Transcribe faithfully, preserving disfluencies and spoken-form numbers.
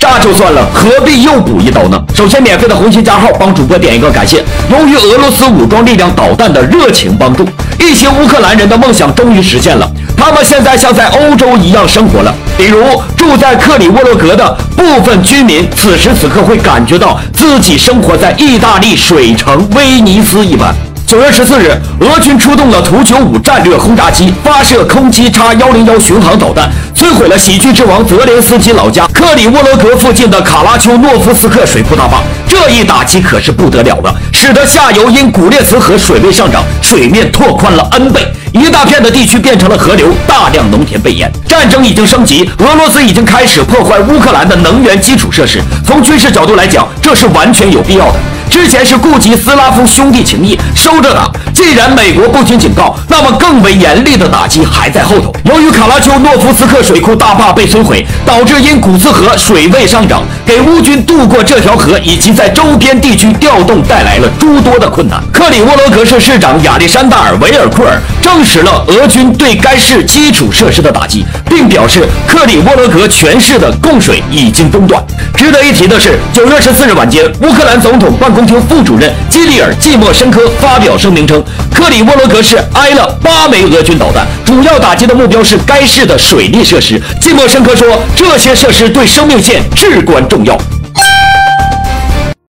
炸就算了，何必又补一刀呢？首先，免费的红心加号帮主播点一个感谢，由于俄罗斯武装力量导弹的热情帮助，一些乌克兰人的梦想终于实现了，他们现在像在欧洲一样生活了。比如住在克里沃洛格的部分居民，此时此刻会感觉到自己生活在意大利水城威尼斯一般。九月十四日，俄军出动了图九五战略轰炸机，发射空击叉一零一巡航导弹，摧毁了喜剧之王泽连斯基老家克里沃罗格附近的卡拉丘诺夫斯克水库大坝。这一打击可是不得了了，使得下游因古列茨河水位上涨，水面拓宽了 N 倍，一大片的地区变成了河流，大量农田被淹。战争已经升级，俄罗斯已经开始破坏乌克兰的能源基础设施。从军事角度来讲，这是完全有必要的。之前是顾及斯拉夫兄弟情谊，收着打。既然美国不听警告，那么更为严厉的打击还在后头。由于卡拉丘诺夫斯克水库大坝被摧毁，导致因古斯河水位上涨，给乌军渡过这条河以及在周边地区调动带来了诸多的困难。克里沃罗格市市长亚历山大尔维尔库尔证实了俄军对该市基础设施的打击，并表示克里沃罗格全市的供水已经中断。值得一提的是，九月十四日晚间，乌克兰总统办公厅副主任基里尔·季莫申科发表声明称，克里沃罗格市挨了八枚俄军导弹，主要打击的目标是该市的水利设施。季莫申科说，这些设施对生命线至关重要。